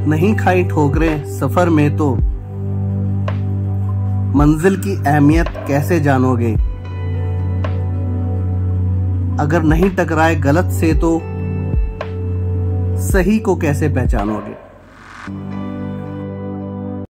नहीं खाई ठोकरें सफर में तो मंजिल की अहमियत कैसे जानोगे। अगर नहीं टकराए गलत से तो सही को कैसे पहचानोगे।